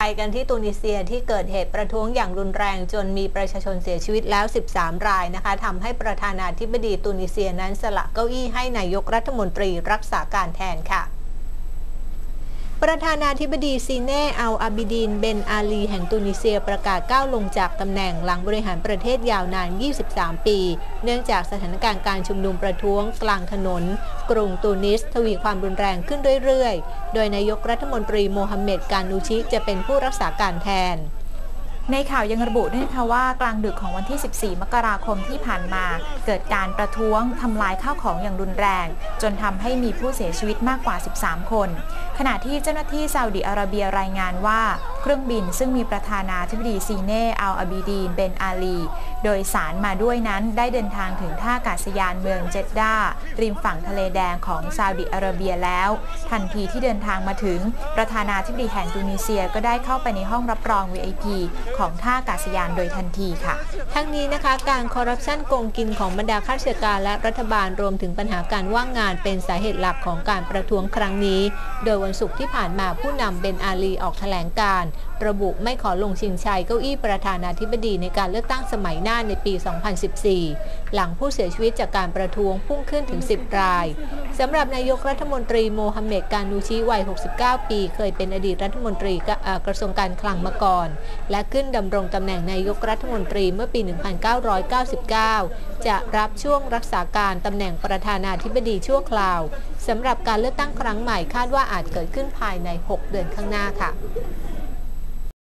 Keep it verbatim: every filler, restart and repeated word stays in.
ไปกันที่ตูนิเซียที่เกิดเหตุประท้วงอย่างรุนแรงจนมีประชาชนเสียชีวิตแล้วสิบสามรายนะคะทำให้ประธานาธิบดีตูนิเซียนั้นสละเก้าอี้ให้นายกรัฐมนตรีรักษาการแทนค่ะประธานาธิบดีซีเน่อัลอาบิดีนเบนอาลีแห่งตูนิเซียประกาศก้าวลงจากตำแหน่งหลังบริหารประเทศยาวนานยี่สิบสามปีเนื่องจากสถานการณ์การชุมนุมประท้วงกลางถนนกรุงตูนิสทวีความรุนแรงขึ้นเรื่อยๆโดยนายกรัฐมนตรีโมฮัมเหม็ด กานูชิจะเป็นผู้รักษาการแทนในข่าวยังระบุด้วยนะคะว่ากลางดึกของวันที่สิบสี่มกราคมที่ผ่านมาเกิดการประท้วงทำลายข้าวของอย่างรุนแรงจนทำให้มีผู้เสียชีวิตมากกว่าสิบสามคนขณะที่เจ้าหน้าที่ซาอุดิอาระเบียรายงานว่าเครื่องบินซึ่งมีประธานาธิบดีซีเน่อัลอาบิดีนเบนอาลีโดยสารมาด้วยนั้นได้เดินทางถึงท่าอากาศยานเมืองเจดดาริมฝั่งทะเลแดงของซาอุดิอาระเบียแล้วทันทีที่เดินทางมาถึงประธานาธิบดีแห่งตูนิเซียก็ได้เข้าไปในห้องรับรอง วี ไอ พี ของท่าอากาศยานโดยทันทีค่ะทั้งนี้นะคะการคอร์รัปชันโกงกินของบรรดาข้าราชการและรัฐบาลรวมถึงปัญหาการว่างงานเป็นสาเหตุหลักของการประท้วงครั้งนี้โดยวันศุกร์ที่ผ่านมาผู้นำเบนอาลีออกแถลงการระบุไม่ขอลงชิงชัยเก้าอี้ประธานาธิบดีในการเลือกตั้งสมัยหน้าในปี สองพันสิบสี่ หลังผู้เสียชีวิตจากการประท้วงพุ่งขึ้นถึงสิบรายสำหรับนายกรัฐมนตรีโมฮัมเหม็ด กานูชิวัยหกสิบเก้าปีเคยเป็นอดีตรัฐมนตรีกระทรวงการคลังมาก่อนและขึ้นดำรงตำแหน่งนายกรัฐมนตรีเมื่อปี หนึ่งพันเก้าร้อยเก้าสิบเก้า จะรับช่วงรักษาการตำแหน่งประธานาธิบดีชั่วคราวสำหรับการเลือกตั้งครั้งใหม่คาดว่าอาจเกิดขึ้นภายในหกเดือนข้างหน้าค่ะ